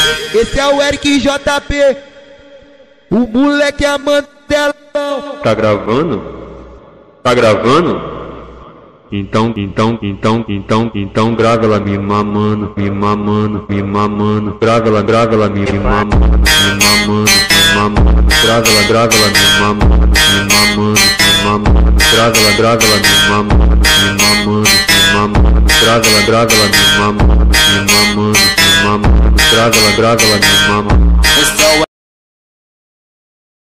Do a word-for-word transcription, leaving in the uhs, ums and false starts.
Esse é o Eric J P, o moleque é mantelão. Tá gravando? Tá gravando? Então, então, então, então, então grava ela me mamando, me mamando, me mamando. Grava ela, grava ela me mamando, me mamando, me mamando. Grava ela, grava ela me mamando, me mamando, me mamando. Grava ela, grava ela me mamando, me mamando, me mamando. Grava ela, grava ela me mamando, me mamando, me mamando. Grava ela, grava ela me mamando.